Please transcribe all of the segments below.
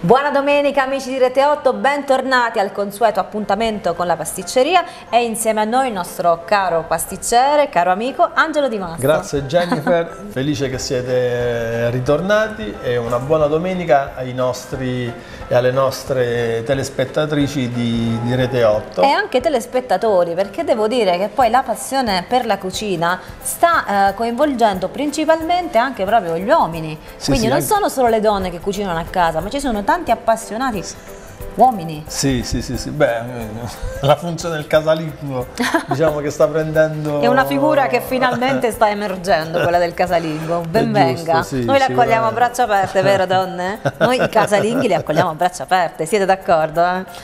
Buona domenica amici di Rete 8, bentornati al consueto appuntamento con la pasticceria e insieme a noi il nostro caro pasticcere, caro amico Angelo Di Mastro. Grazie Jennifer, felice che siete ritornati e una buona domenica ai nostri e alle nostre telespettatrici di Rete 8. E anche telespettatori, perché devo dire che poi la passione per la cucina sta coinvolgendo principalmente anche proprio gli uomini, quindi non sono solo le donne che cucinano a casa, ma ci sono tanti appassionati uomini. Sì, beh, la funzione del casalingo diciamo che sta prendendo... È una figura che finalmente sta emergendo, quella del casalingo, ben venga. Sì, noi le accogliamo a braccia aperte, vero donne? Noi i casalinghi li accogliamo a braccia aperte, siete d'accordo?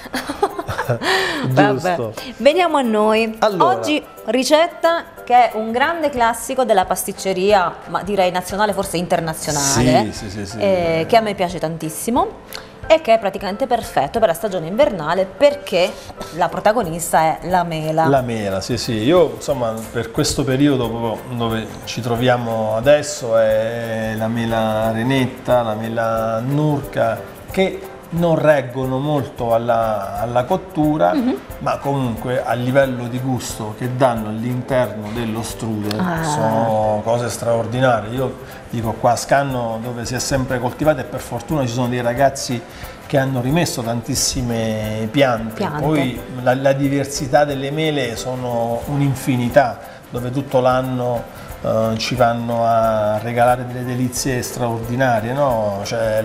Vabbè. Veniamo a noi. Allora, oggi ricetta che è un grande classico della pasticceria, ma direi nazionale, forse internazionale, che a me piace tantissimo e che è praticamente perfetto per la stagione invernale perché la protagonista è la mela. La mela, sì, io insomma per questo periodo dove ci troviamo adesso è la mela renetta, la mela annurca, che non reggono molto alla cottura, ma comunque a livello di gusto che danno all'interno dello strudel sono cose straordinarie. Io dico, qua a Scanno dove si è sempre coltivata e per fortuna ci sono dei ragazzi che hanno rimesso tantissime piante. Poi la diversità delle mele sono un'infinità, dove tutto l'anno ci vanno a regalare delle delizie straordinarie, no? C'è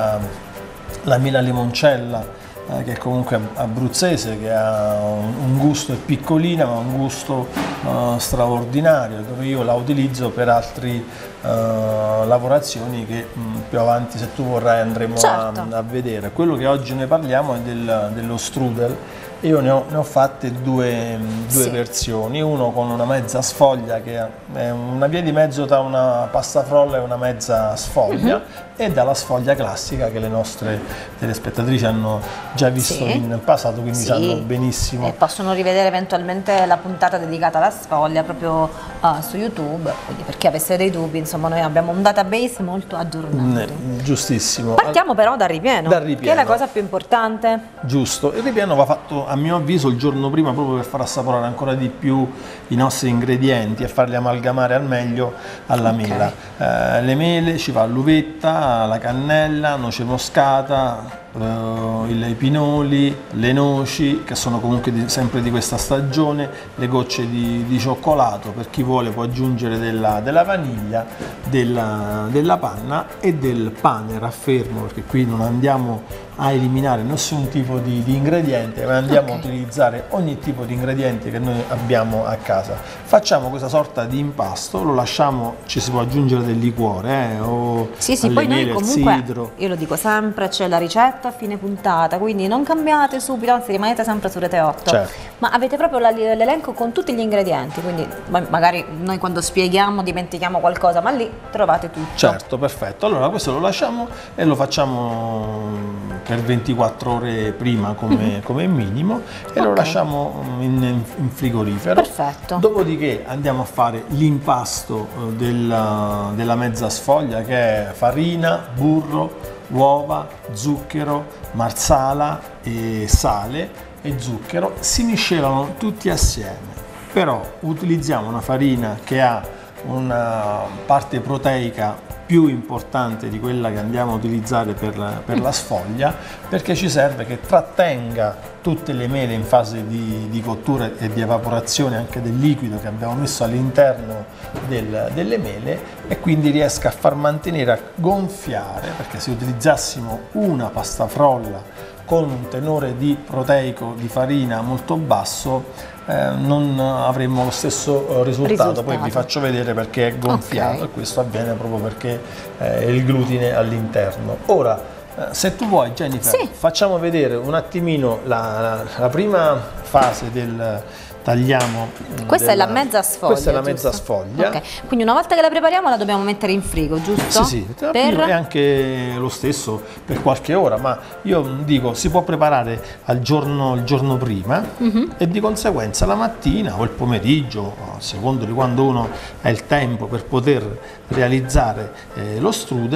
la mela limoncella, che è comunque abruzzese, che ha un gusto, è piccolina ma un gusto straordinario, dove io la utilizzo per altre lavorazioni che più avanti, se tu vorrai, andremo a vedere. Quello che oggi ne parliamo è dello strudel. Io ne ho fatte due versioni, uno con una mezza sfoglia che è una via di mezzo tra una pasta frolla e una mezza sfoglia, e dalla sfoglia classica che le nostre telespettatrici hanno già visto in passato, quindi sanno benissimo. E possono rivedere eventualmente la puntata dedicata alla sfoglia proprio su YouTube, quindi per chi avesse dei dubbi, insomma noi abbiamo un database molto aggiornato. Giustissimo. Partiamo però dal ripieno, che è la cosa più importante. Giusto, il ripieno va fatto a mio avviso il giorno prima proprio per far assaporare ancora di più i nostri ingredienti e farli amalgamare al meglio alla mela. Le mele, ci va l'uvetta, la cannella, noce moscata, i pinoli, le noci che sono comunque sempre di questa stagione, le gocce di cioccolato, per chi vuole può aggiungere della vaniglia, della panna e del pane raffermo, perché qui non andiamo a eliminare nessun tipo di ingrediente, ma andiamo a utilizzare ogni tipo di ingrediente che noi abbiamo a casa. Facciamo questa sorta di impasto, lo lasciamo, ci si può aggiungere del liquore o poi mele, noi comunque, sidro. io lo dico sempre, c'è la ricetta a fine puntata, quindi non cambiate subito, anzi rimanete sempre su Rete 8, ma avete proprio l'elenco con tutti gli ingredienti, quindi magari noi quando spieghiamo dimentichiamo qualcosa, ma lì trovate tutto. Certo, perfetto. Allora questo lo lasciamo e lo facciamo per 24 ore prima come minimo e lo lasciamo in frigorifero. Perfetto. Dopodiché andiamo a fare l'impasto della mezza sfoglia, che è farina, burro, uova, zucchero, marsala e sale e zucchero. Si miscelano tutti assieme, però utilizziamo una farina che ha una parte proteica più importante di quella che andiamo a utilizzare per la sfoglia, perché ci serve che trattenga tutte le mele in fase di cottura e di evaporazione anche del liquido che abbiamo messo all'interno delle mele, e quindi riesca a far mantenere, a gonfiare, perché se utilizzassimo una pasta frolla con un tenore di proteico di farina molto basso non avremmo lo stesso risultato. Poi vi faccio vedere perché è gonfiato, e questo avviene proprio perché è il glutine all'interno. Ora, se tu vuoi Jennifer, facciamo vedere un attimino la prima fase del... Tagliamo. Questa è la mezza sfoglia. Questa è la mezza sfoglia. Quindi una volta che la prepariamo la dobbiamo mettere in frigo, giusto? Sì, e anche lo stesso per qualche ora, ma io dico si può preparare il giorno prima e di conseguenza la mattina o il pomeriggio, a secondo di quando uno ha il tempo per poter realizzare lo strudel,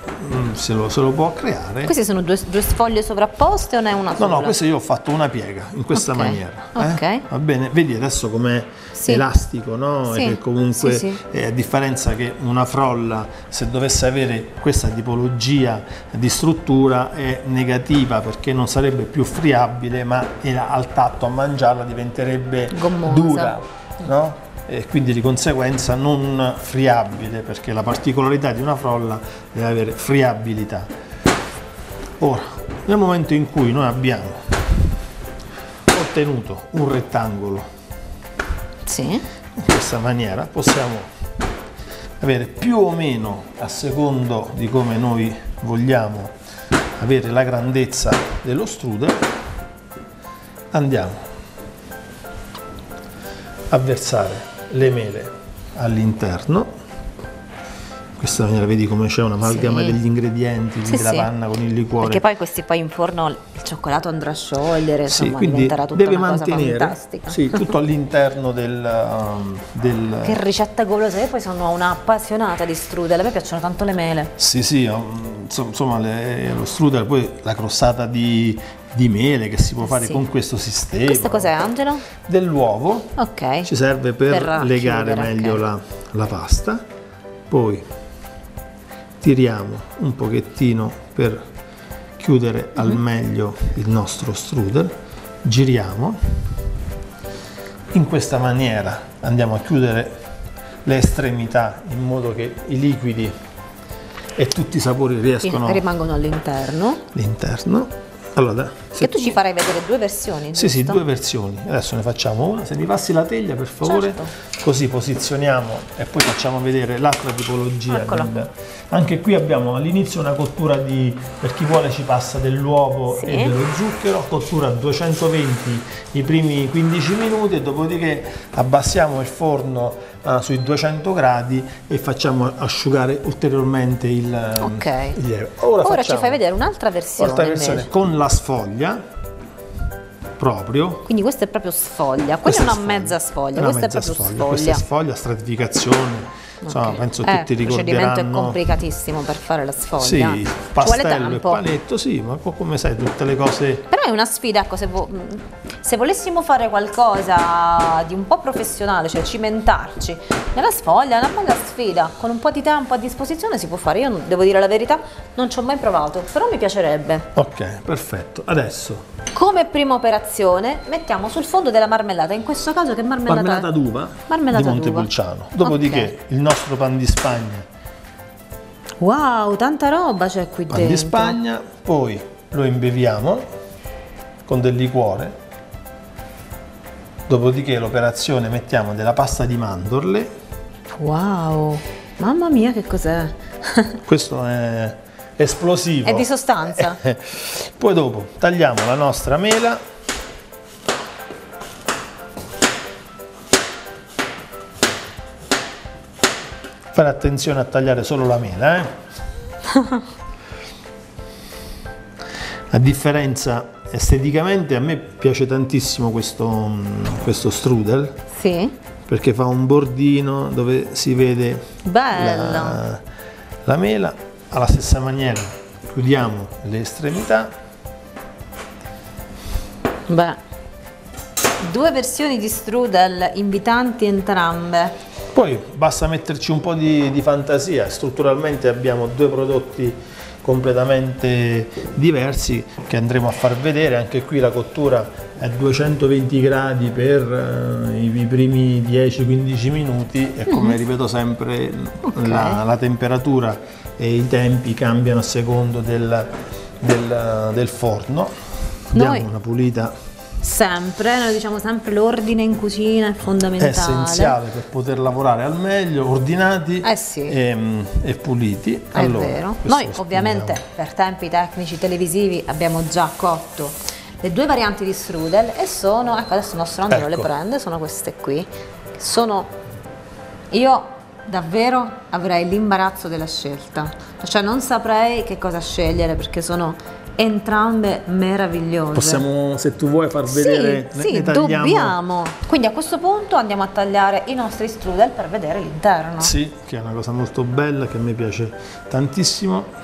se lo può creare. Queste sono due sfoglie sovrapposte o ne è una sola? No, questa io ho fatto una piega in questa maniera. Ok. Va bene? Vedi adesso com'è elastico, no? Sì. E che comunque, Sì. a differenza che una frolla, se dovesse avere questa tipologia di struttura, è negativa perché non sarebbe più friabile, ma al tatto a mangiarla diventerebbe gommosa, dura, no? E quindi di conseguenza non friabile, perché la particolarità di una frolla deve avere friabilità. Ora, nel momento in cui noi abbiamo ottenuto un rettangolo in questa maniera, possiamo avere più o meno, a secondo di come noi vogliamo avere la grandezza dello strudel, andiamo a versare le mele all'interno. In questa maniera vedi come c'è un'amalgama degli ingredienti, quindi la panna con il liquore. Perché poi questi in forno il cioccolato andrà a sciogliere, insomma quindi diventerà tutta deve una mantenere, cosa fantastica. sì, tutto all'interno del... Che ricetta golosa, io poi sono un'appassionata di strudel, a me piacciono tanto le mele. Sì, insomma lo strudel, poi la crostata di mele che si può fare con questo sistema. Questo cos'è, Angelo? Dell'uovo. Ok. Ci serve per legare meglio la pasta. Poi tiriamo un pochettino per chiudere al meglio il nostro strudel, giriamo. In questa maniera andiamo a chiudere le estremità in modo che i liquidi e tutti i sapori rimangono all'interno. Allora, che tu ci farai vedere due versioni, giusto? Sì, due versioni. Adesso ne facciamo una. Se mi passi la teglia, per favore, così posizioniamo e poi facciamo vedere l'altra tipologia. Anche qui abbiamo all'inizio una cottura per chi vuole ci passa dell'uovo e dello zucchero, cottura a 220 i primi 15 minuti e dopodiché abbassiamo il forno sui 200 gradi e facciamo asciugare ulteriormente il lievito. Ora ci fai vedere un'altra versione con la sfoglia proprio. Quindi questa è proprio sfoglia, quella è una mezza sfoglia, questa è proprio sfoglia. Questa è sfoglia, stratificazione. Insomma, penso tutti ricorderanno. Il procedimento è complicatissimo per fare la sfoglia. Sì, pastello e panetto, sì, ma come sai tutte le cose. Però è una sfida, ecco, se volessimo fare qualcosa di un po' professionale, cioè cimentarci nella sfoglia, è una bella sfida, con un po' di tempo a disposizione si può fare. Io devo dire la verità, non ci ho mai provato, però mi piacerebbe. Ok, perfetto. Adesso, come prima operazione, mettiamo sul fondo della marmellata, in questo caso che marmellata? Marmellata d'uva di Montepulciano. Dopodiché il nostro pan di Spagna. Wow, tanta roba c'è qui dentro. Pan di Spagna, poi lo imbeviamo con del liquore. Dopodiché l'operazione mettiamo della pasta di mandorle. Wow, mamma mia che cos'è? Questo è esplosivo. È di sostanza. Poi dopo tagliamo la nostra mela. Fare attenzione a tagliare solo la mela, A differenza, esteticamente a me piace tantissimo questo strudel. Sì. Perché fa un bordino dove si vede la mela. Alla stessa maniera chiudiamo le estremità. Beh, due versioni di strudel invitanti entrambe. Poi basta metterci un po' di fantasia. Strutturalmente abbiamo due prodotti completamente diversi che andremo a far vedere. Anche qui la cottura è 220 gradi per i primi 10-15 minuti e come ripeto sempre la temperatura e i tempi cambiano a secondo del forno. Diamo una pulita. Noi diciamo sempre l'ordine in cucina è fondamentale. È essenziale per poter lavorare al meglio, ordinati e puliti. È vero. Noi ovviamente per tempi tecnici televisivi abbiamo già cotto le due varianti di strudel e sono, ecco adesso il nostro Angelo le prende, sono queste qui. Io davvero avrei l'imbarazzo della scelta, cioè non saprei che cosa scegliere perché sono entrambe meravigliose. Possiamo, se tu vuoi, far vedere, sì, ne tagliamo. dobbiamo. Quindi a questo punto andiamo a tagliare i nostri strudel per vedere l'interno. Sì, che è una cosa molto bella, che a me piace tantissimo.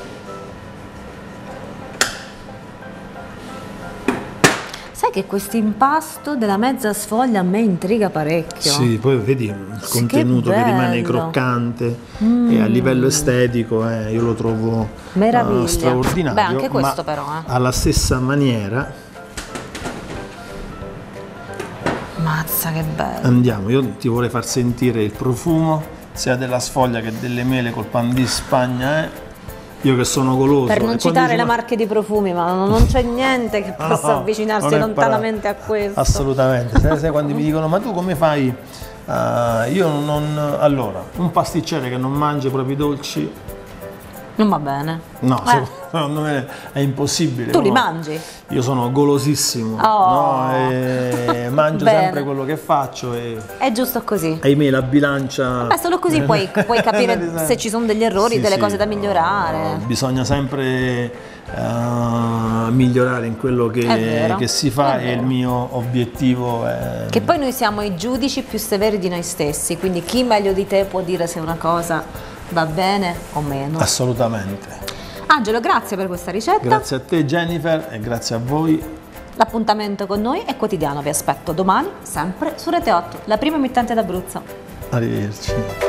Sai che questo impasto della mezza sfoglia a me intriga parecchio. Sì, poi vedi il contenuto che rimane croccante e a livello estetico io lo trovo straordinario. Beh, anche questo però. Alla stessa maniera. Mazza che bello. Andiamo, io ti vorrei far sentire il profumo sia della sfoglia che delle mele col pan di Spagna. Io che sono goloso. Per non citare le marche di profumi, ma non c'è niente che possa avvicinarsi lontanamente a questo. Assolutamente. Sai quando mi dicono ma tu come fai? Io non. Allora, un pasticcere che non mangia i propri dolci. Non va bene. No, secondo me è impossibile. Tu li mangi? Io sono golosissimo, e mangio sempre quello che faccio. È giusto così. Ahimè, la bilancia. Beh, solo così puoi capire se ci sono degli errori, delle cose da migliorare. Bisogna sempre migliorare in quello che si fa, e il mio obiettivo è. Che poi noi siamo i giudici più severi di noi stessi, quindi chi meglio di te può dire se una cosa va bene o meno. Assolutamente. Angelo, grazie per questa ricetta. Grazie a te Jennifer e grazie a voi. L'appuntamento con noi è quotidiano, vi aspetto domani, sempre su Rete 8, la prima emittente d'Abruzzo. Arrivederci.